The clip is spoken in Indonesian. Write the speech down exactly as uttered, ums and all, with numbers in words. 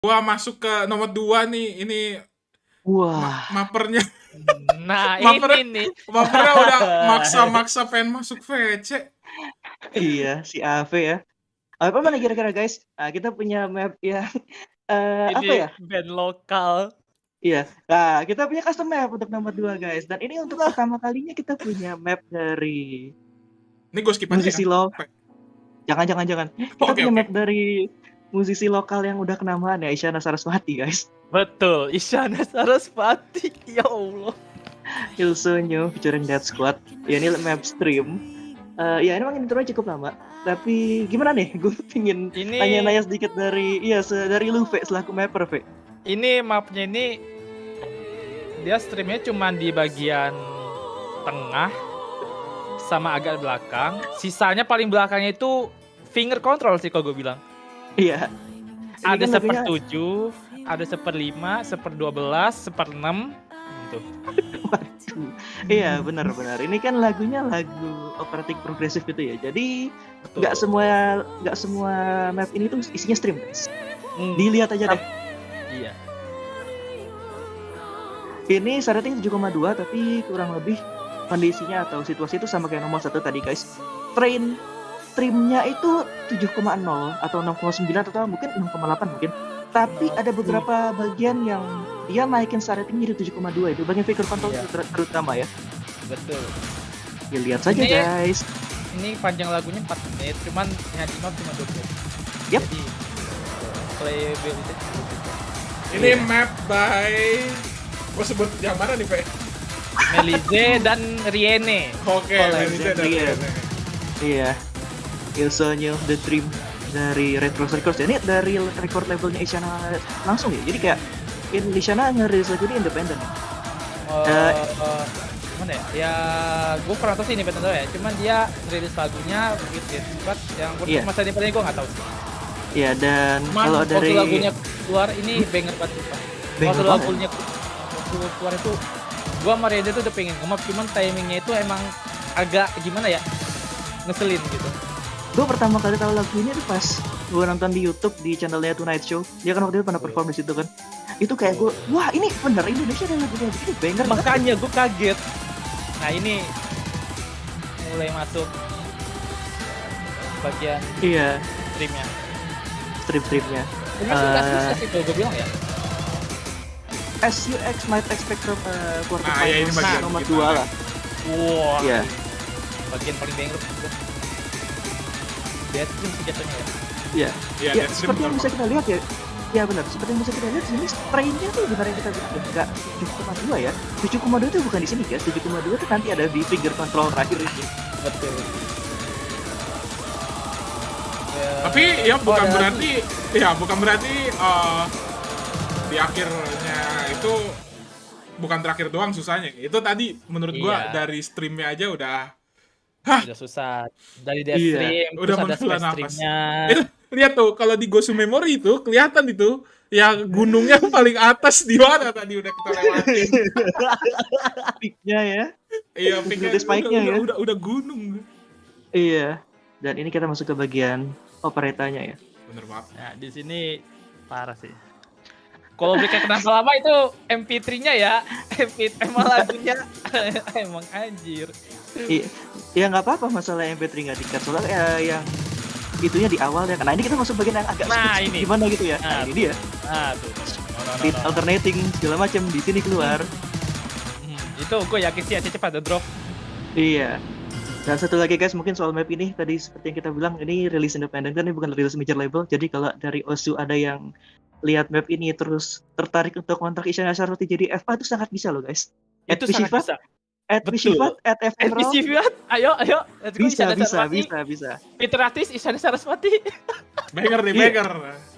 Gua masuk ke nomor dua nih, ini Wah. ma mapernya. Nah, mapernya, ini nih. mapernya udah maksa-maksa pengen masuk V C. Iya, si A V ya. Apa mana kira-kira guys? Nah, kita punya map yang uh, apa ya? Band lokal. Iya. Nah, kita punya custom map untuk nomor dua guys. Dan ini untuk pertama kalinya kita punya map dari Ini gue skip aja musisi kan? lo. Jangan jangan jangan. Kita Oke, punya oke. map dari musisi lokal yang udah kenamaan ya, Isyana Saraswati guys. Betul, Isyana Saraswati. Ya Allah. Ilsonyo featuring Dead Squad. Ya ini map stream. Uh, ya emang intronya cukup lama. Tapi gimana nih? Gue pingin Ini tanya-tanya sedikit dari iya dari lu V selaku mapper V. Ini mapnya ini dia streamnya cuma di bagian tengah sama agak belakang. Sisanya paling belakangnya itu finger control sih kalau gue bilang. Iya. Ada kan seper lagunya... tujuh, ada seper lima, seper dua belas, seper enam, gitu. Waduh. Iya benar-benar. Ini kan lagunya lagu operatik progresif gitu ya. Jadi nggak semua nggak semua map ini tuh isinya stream guys. Hmm. Dilihat aja deh. Iya. Ini rating tujuh koma dua tapi kurang lebih kondisinya atau situasi itu sama kayak nomor satu tadi guys. Train streamnya itu tujuh koma nol atau enam koma sembilan atau mungkin enam koma delapan mungkin. Tapi no. ada beberapa bagian yang dia naikin star ratingnya di tujuh koma dua itu bagian figure control yeah. ter terutama ya. Betul. Ya lihat saja ini, guys. Ini panjang lagunya empat menit, cuman yang di map cuma dua puluh. Yep. Jadi playability. Ini yeah. map by gua sebut yang mana nih, Pak? Melize dan Riene. Oke, okay, Melize dan Riene. Iya. Ilsonyo The Dream dari Retro Records. Ini dari record labelnya Isyana langsung ya. Jadi kayak in Isyana ngerilis lagu ini independen. Uh, uh, uh, gimana ya? Ya, gue pernah tahu sih independen ya. Cuman dia rilis lagunya begitu cepat. Yang untuk yeah. masa independen gue nggak tahu sih. Iya dan kalau dari lagunya keluar ini banger banget Pak. Waktu lagunya keluar itu gue sama Reza tuh udah pengen nge-map, cuman timingnya itu emang agak gimana ya? Ngeselin gitu. Gue pertama kali tahu lagu ini tuh pas gue nonton di YouTube di channelnya Tonight Show. Dia kan waktu itu pernah perform di situ kan. Itu kayak gue, wah ini bener Indonesia ada lagu kayak begini, banger. Makanya gue kaget. Nah ini mulai masuk bagian iya streamnya. Stream-streamnya. Ini uh, susah sih kalau gue bilang ya. As you ex might expect from uh, quarter nah, ya, ini bagian nomor dua lah. Wah. Wow. Iya. Bagian paling banger. Dead Stream sejatuhnya ya? Iya, ya, ya, seperti yang bisa kita lihat ya. Ya benar, seperti yang bisa kita lihat sini strain-nya tuh benar yang kita bilang enggak tujuh koma dua ya. tujuh koma dua itu bukan di sini guys. tujuh koma dua itu nanti ada di finger control terakhir ini. Betul. Ya. Tapi ya bukan oh, berarti lagi. ya bukan berarti uh, di akhirnya itu bukan terakhir doang susahnya. Itu tadi menurut iya. gua dari streamnya aja udah Hah? Udah susah dari Death iya. Stream, udah terus ada Space Streamnya. Lihat tuh, kalau di Ghost Memory itu kelihatan itu yang gunungnya paling atas di mana tadi udah kita lewatin. Peak-nya ya. Iya, peak-nya udah, udah, ya? udah, udah, udah gunung. Iya. Dan ini kita masuk ke bagian operetanya ya. Bener banget. Nah, di sini parah sih. Kalau mereka kenapa lama itu M P tiga-nya ya, M P tiga emang lagunya emang anjir. Iya, ya nggak apa-apa masalah M P tiga nggak dikat, soalnya ya, yang itunya di awal ya. Nah ini kita masuk bagian yang agak nah, ini. gimana gitu ya. Nah, nah ini dia. Nah, tuh. No, no, no, no. Alternating segala macam di sini keluar. Hmm, itu gue yakin sih cepat ada drop. Iya. Dan satu lagi guys, mungkin soal map ini tadi seperti yang kita bilang ini rilis independen kan, ini bukan rilis major label. Jadi kalau dari Osu ada yang lihat map ini terus tertarik untuk kontrak Isyana Saraswati jadi F A itu sangat bisa loh guys. Itu sangat bisa. At Vishivat, at F M Roll. Ayo, ayo. Let's go bisa, Isyana bisa, Saraswati. bisa, bisa, bisa. Iteratis Isyana Saraswati. Banger nih, banger.